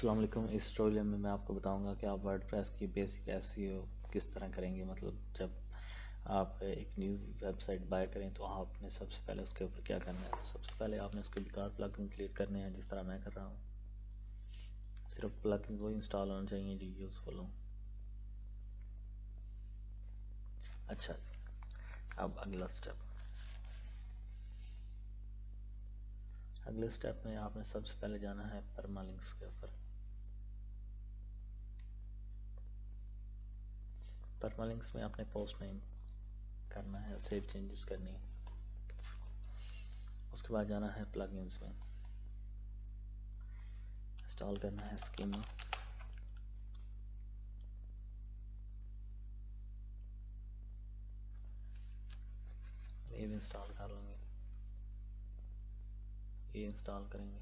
अस्सलाम वालेकुम। इस ट्यूटोरियल में मैं आपको बताऊंगा कि आप वर्डप्रेस की बेसिक एसईओ किस तरह करेंगे। मतलब जब आप एक न्यू वेबसाइट बाय करें तो आपने सबसे पहले उसके ऊपर क्या करना है। सबसे पहले आपने उसके बेकार प्लगइन क्रिएट करने हैं, जिस तरह मैं कर रहा हूँ। सिर्फ प्लगइन वो इंस्टॉल होना चाहिए जो यूज़फुल हो। अच्छा, अब अगले स्टेप में आपने सबसे पहले जाना है परमालिंक्स के ऊपर। परमालिंक्स में आपने पोस्ट नेम करना है और सेव चेंजेस करनी है। उसके बाद जाना है प्लगइन्स में, इंस्टॉल करना है स्कीमा। ये भी इंस्टॉल कर लेंगे, ये इंस्टॉल करेंगे।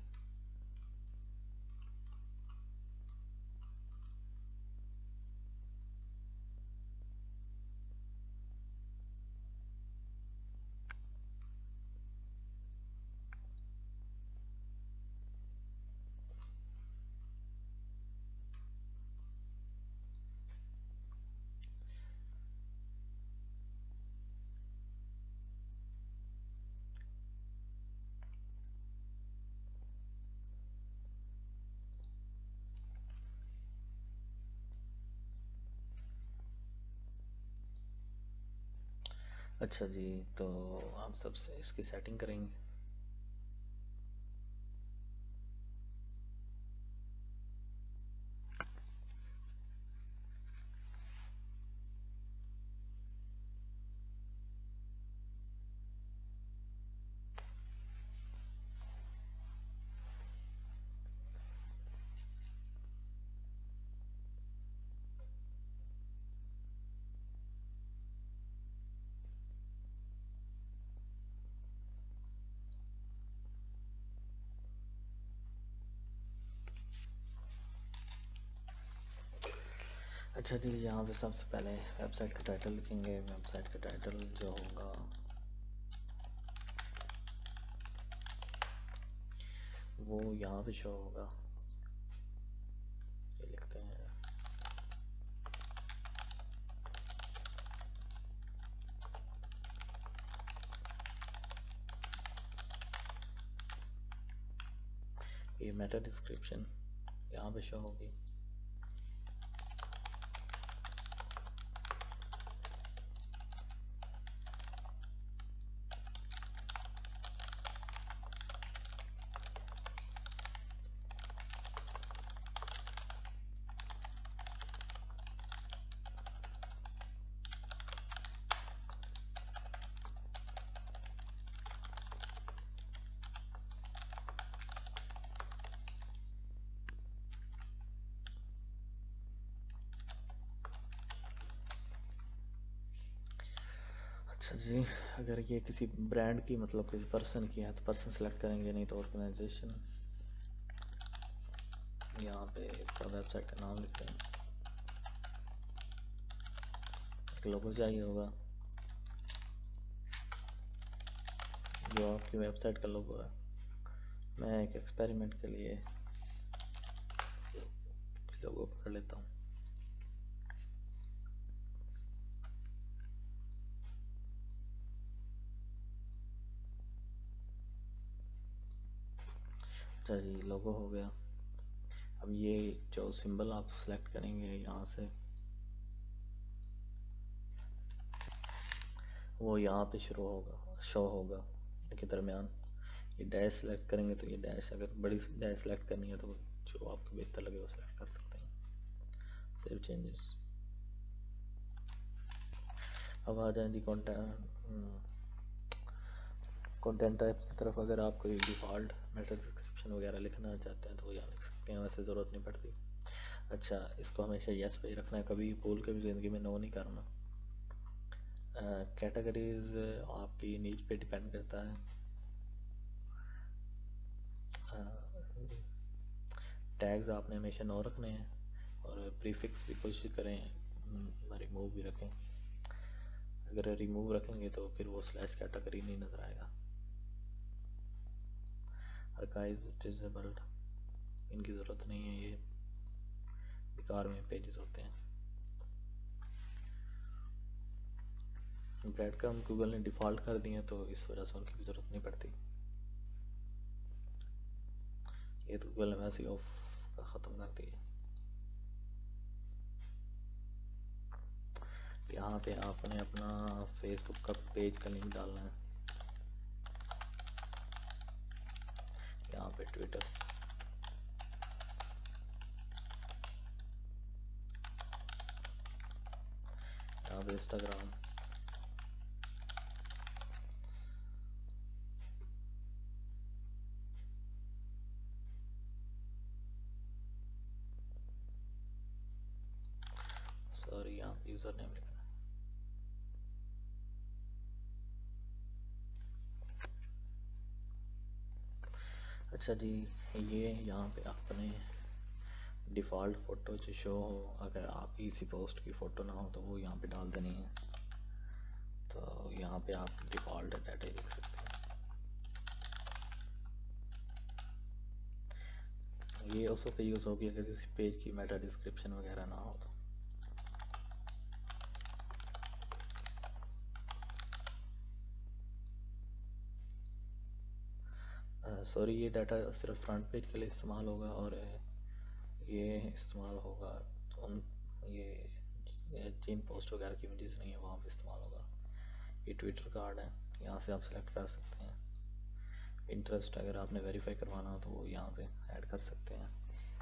अच्छा जी, तो हम सबसे इसकी सेटिंग करेंगे। अच्छा जी, यहाँ पे सबसे पहले वेबसाइट का टाइटल लिखेंगे। वेबसाइट का टाइटल जो होगा वो यहाँ पे शो होगा। ये लिखते हैं ये मेटा डिस्क्रिप्शन यहाँ पे शो होगी। अच्छा जी, अगर ये किसी ब्रांड की मतलब किसी पर्सन की है तो पर्सन सेलेक्ट करेंगे, नहीं तो ऑर्गेनाइजेशन। यहाँ पे इसका वेबसाइट का नाम लिखते हैं। एक लोगो चाहिए होगा जो आपकी वेबसाइट का लोगो है। मैं एक एक्सपेरिमेंट के लिए लोगो पकड़ लेता हूँ। अच्छा जी, लोगो हो गया। अब ये जो सिंबल आप सेलेक्ट करेंगे यहाँ से, वो यहाँ पे शुरू होगा, शो होगा इनके दरमियान। ये डैश सेलेक्ट करेंगे तो ये डैश, अगर बड़ी डैश सेलेक्ट करनी है तो जो आपको बेहतर लगे वो सेलेक्ट कर सकते हैं। Save changes. अब आ जाए जी कंटेंट टाइप की तरफ। अगर आप कोई डिफ़ॉल्ट मेटा डिस्क्रिप्शन वगैरह लिखना चाहते हैं तो वो यहाँ लिख सकते हैं, वैसे ज़रूरत नहीं पड़ती। अच्छा, इसको हमेशा यस पे ही रखना है, कभी भूल के भी ज़िंदगी में नो नहीं करना। कैटेगरीज आपकी नीच पे डिपेंड करता है। टैग्स आपने हमेशा नो रखने हैं और प्रीफिक्स भी कोशिश करें रिमूव भी रखें। अगर रिमूव रखेंगे तो फिर वो स्लैश कैटेगरी नहीं नज़र आएगा। Archive disabled. इनकी ज़रूरत नहीं है, ये बेकार में पेजेस होते हैं। ब्रेड क्रम्ब गूगल ने डिफ़ॉल्ट कर दिए तो इस वजह से उनकी भी ज़रूरत नहीं पड़ती। ये तो गूगल ने वैसे ही ऑफ ख़त्म कर दिया। यहाँ पे आपने अपना फेसबुक का पेज का लिंक डालना है, यहाँ पे ट्विटर, यहाँ पे इंस्टाग्राम, सॉरी यहाँ पे यूज़र नेम लिखना है। अच्छा जी, ये यहाँ पे आपने डिफ़ॉल्ट फ़ोटो जो शो हो, अगर आप इसी पोस्ट की फ़ोटो ना हो तो वो यहाँ पे डाल देनी है। तो यहाँ पे आप डिफ़ॉल्ट डाटा लिख सकते हैं। ये उस वक्त यूज़ होगी अगर किसी पेज की मेटा डिस्क्रिप्शन वगैरह ना हो तो। सॉरी, ये डाटा सिर्फ फ्रंट पेज के लिए इस्तेमाल होगा और ये इस्तेमाल होगा तो ये जिन पोस्ट वगैरह की इमेजेस नहीं है वहाँ पे इस्तेमाल होगा। ये ट्विटर कार्ड है, यहाँ से आप सेलेक्ट कर सकते हैं। इंटरेस्ट अगर आपने वेरीफाई करवाना हो तो वो यहाँ पे ऐड कर सकते हैं।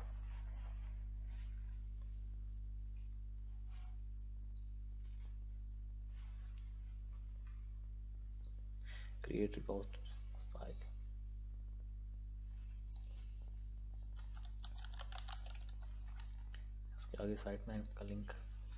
क्रिएट पोस्ट फाइल, इसके आगे साइट में का लिंक,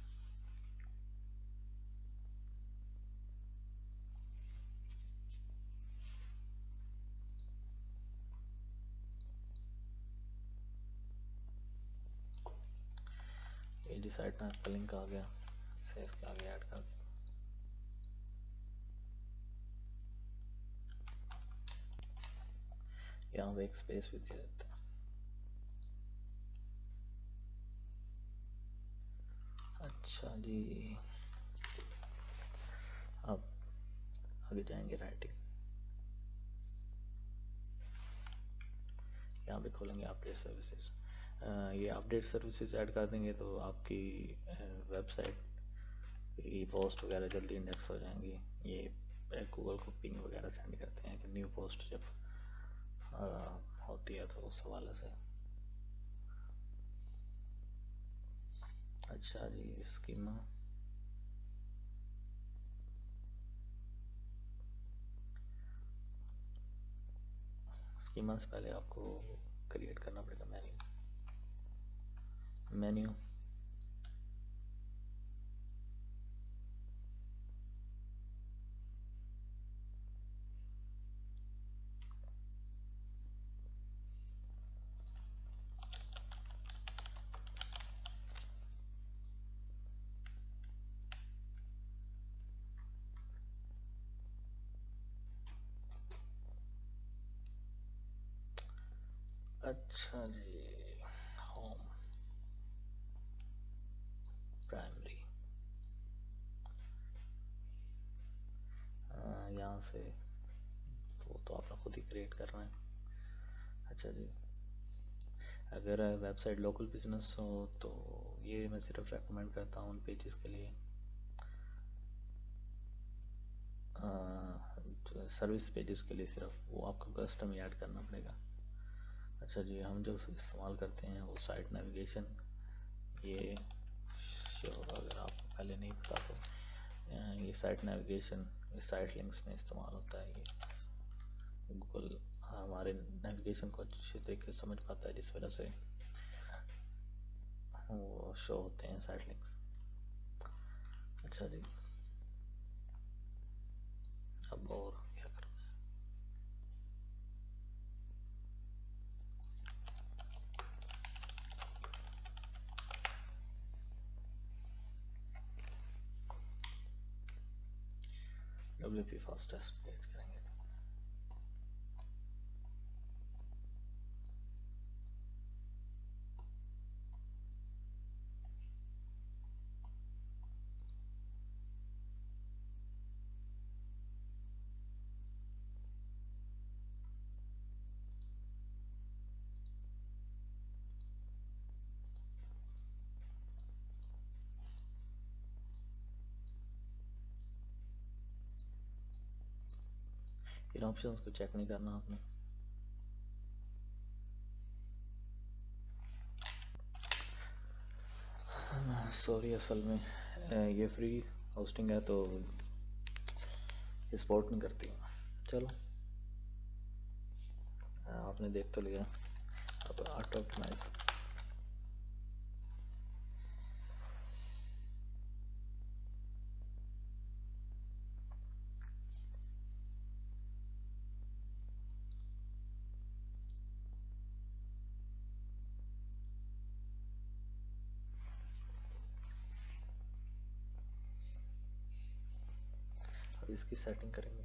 ये जी साइट में का लिंक आ गया, इसे इसके आगे ऐड कर दिया। यहाँ पे एक स्पेस भी दे देते हैं। अच्छा जी, अब आगे जाएंगे राइटिंग, यहाँ पे खोलेंगे अपडेट सर्विसेज। ये अपडेट सर्विसेज ऐड कर देंगे तो आपकी वेबसाइट की पोस्ट वगैरह जल्दी इंडेक्स हो जाएंगी। ये गूगल को पिंग वगैरह सेंड करते हैं कि न्यू पोस्ट जब होती है तो उस हवाले से। अच्छा जी, स्कीमा, स्कीमा से पहले आपको क्रिएट करना पड़ेगा मेन्यू। अच्छा जी, होम, प्राइमरी, यहाँ से वो तो आपने खुद ही क्रिएट करना है। अच्छा जी, अगर वेबसाइट लोकल बिजनेस हो तो ये मैं सिर्फ रेकमेंड करता हूँ उन पेजेस के लिए, सर्विस पेजेस के लिए सिर्फ वो आपको कस्टम ऐड करना पड़ेगा। अच्छा जी, हम जो इस्तेमाल करते हैं वो साइट नेविगेशन, ये श्योर अगर आपको पहले नहीं पता तो ये साइट नेविगेशन ये साइट लिंक्स में इस्तेमाल होता है। ये गूगल हमारे नेविगेशन को अच्छे तरीके से समझ पाता है जिस वजह से वो शो होते हैं साइट लिंक्स। अच्छा जी, अब और क्या करना है, WP फास्टेस्ट पेज करेंगे तो इन ऑप्शंस को चेक नहीं करना आपने। सॉरी, असल में ये फ्री होस्टिंग है तो सपोर्ट नहीं करती। चलो, आपने देख तो लिया। अब ऑटो ऑप्टिमाइज। अब इसकी सेटिंग करेंगे।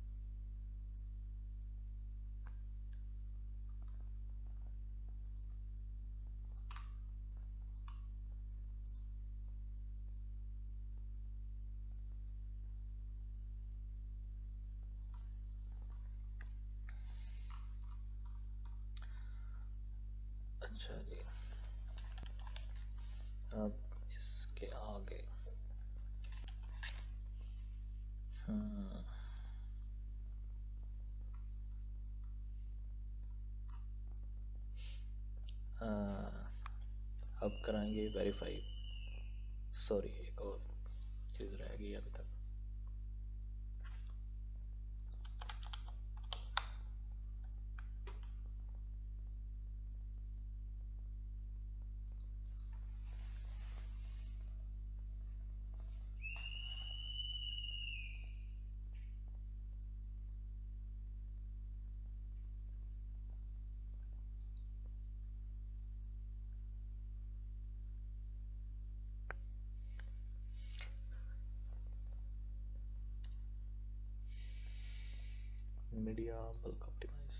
अच्छा जी, अब इसके आगे अब कराएंगे वेरीफाई। सॉरी, एक और चीज़ रह गई अभी तक। Media bulk optimize.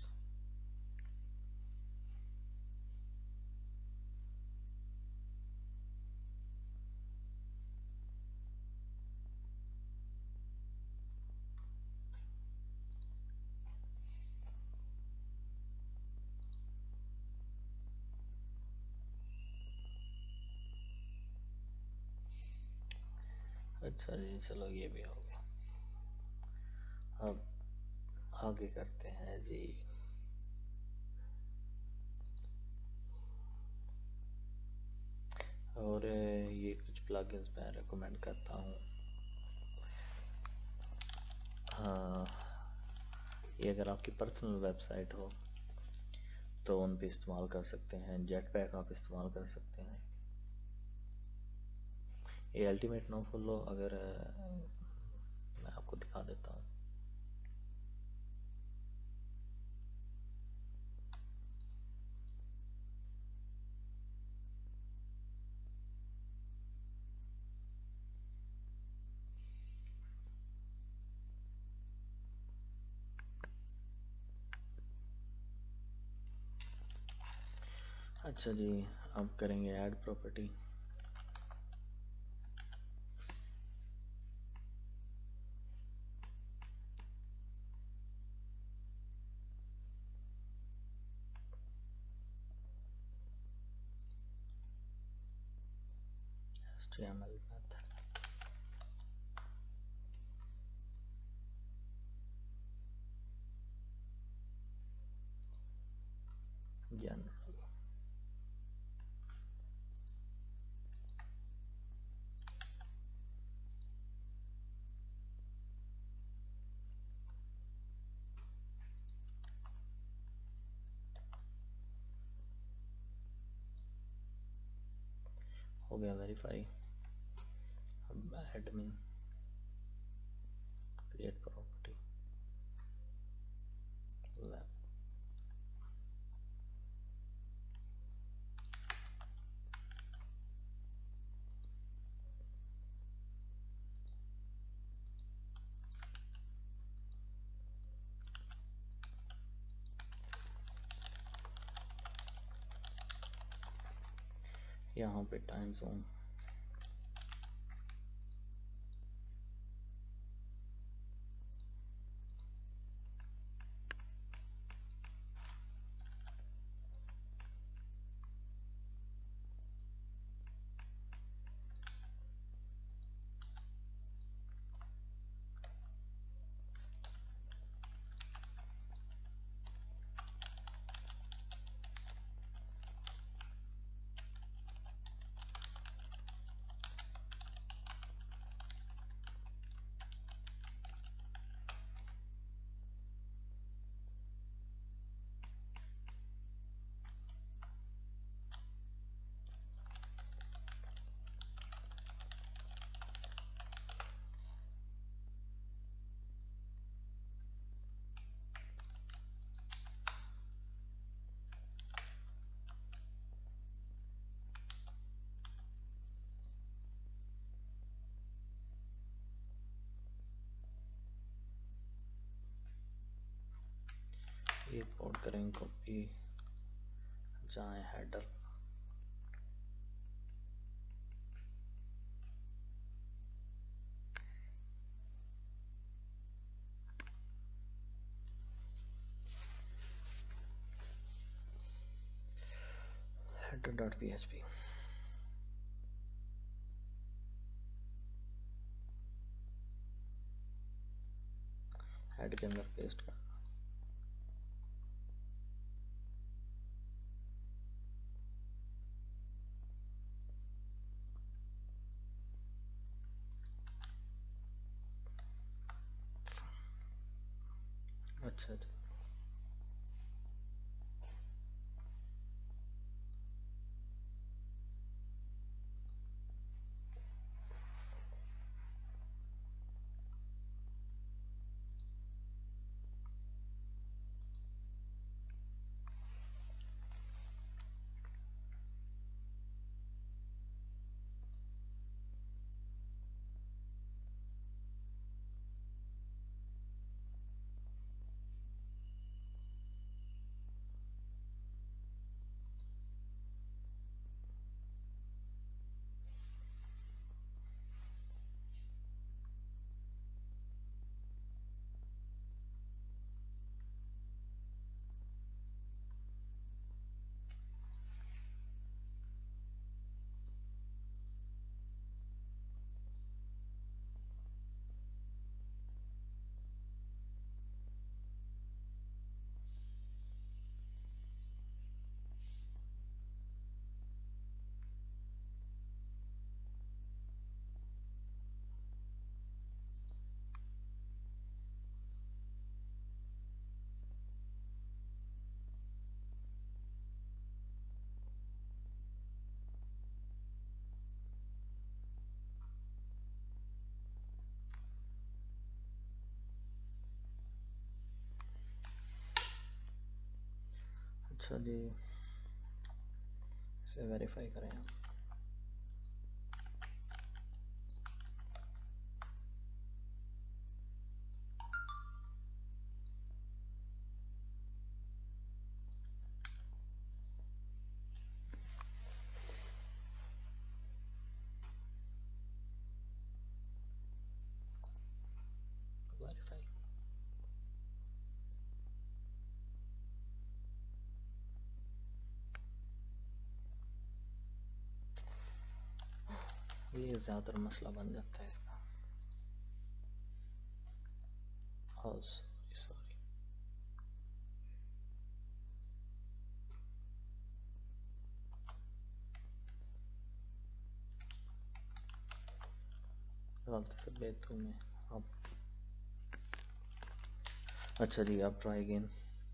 अच्छा जी, चलो ये भी हो गया। अब आगे करते हैं जी। और ये कुछ प्लगइन्स मैं रेकमेंड करता हूँ। हाँ, ये अगर आपकी पर्सनल वेबसाइट हो तो उन पे इस्तेमाल कर सकते हैं। जेटपैक आप इस्तेमाल कर सकते हैं। ये अल्टीमेट नो फॉलो अगर मैं आपको दिखा देता हूँ। अच्छा जी, अब करेंगे add property. HTML method general. हो गया वेरीफाई। अब एडमिन क्रिएट प्रॉपर्टी लैब। यहाँ पे टाइम जोन रिपोर्ट करेंगे कॉपी, जाए हेडर, header.php, हेड के अंदर पेस्ट कर। अच्छा अच्छा, अच्छा जी, इसे वेरीफाई करें। वेरीफाई, ये ज़्यादातर मसला बन जाता है इसका। सॉरी, गलती से बेतु में अब। अच्छा जी, अब ट्राई अगेन।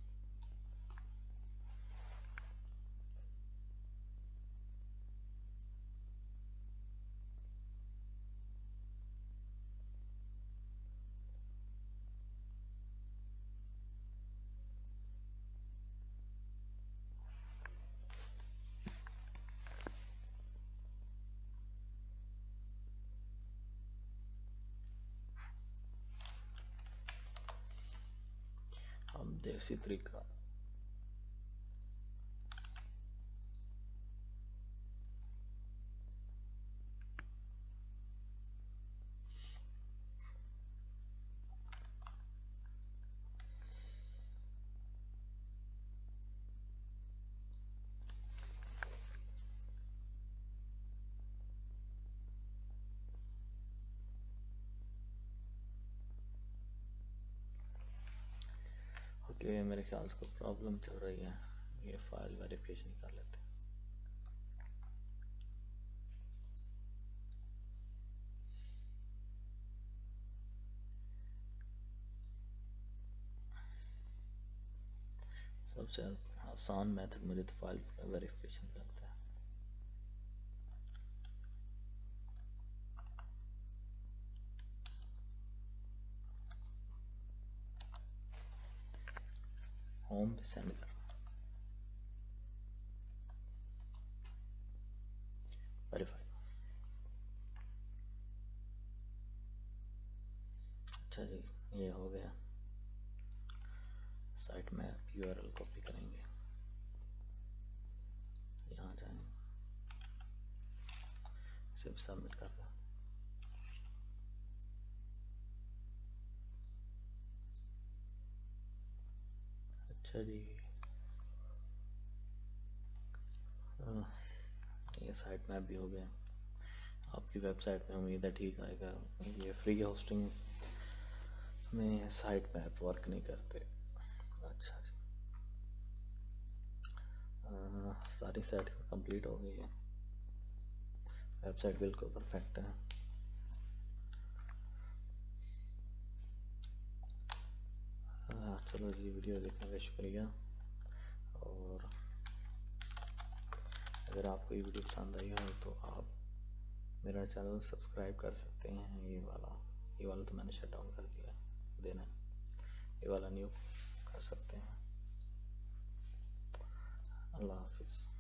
हम देसी तरीका, ओके मेरे ख्याल से कोई प्रॉब्लम चल रही है। ये फाइल वेरिफिकेशन कर लेते हैं। सबसे आसान मेथड मुझे तो फाइल वेरिफिकेशन करता है। होम पे सेंड कर, वेरीफाई। अच्छा जी, ये हो गया। साइट मैप यूआरएल कॉपी करेंगे, यहाँ जाएंगे, सिर्फ सबमिट कर दो। अच्छा जी, ये साइट मैप भी हो गया आपकी वेबसाइट में। उम्मीद है ठीक आएगा। ये फ्री होस्टिंग में साइट मैप वर्क नहीं करते। अच्छा जी, सारी सेटिंग कंप्लीट हो गई है, वेबसाइट बिल्कुल परफेक्ट है। चलो जी, वीडियो देखने का शुक्रिया। और अगर आपको ये वीडियो पसंद आई हो तो आप मेरा चैनल सब्सक्राइब कर सकते हैं। ये वाला तो मैंने शट डाउन कर दिया देना, ये वाला न्यू कर सकते हैं। अल्लाह हाफिज़।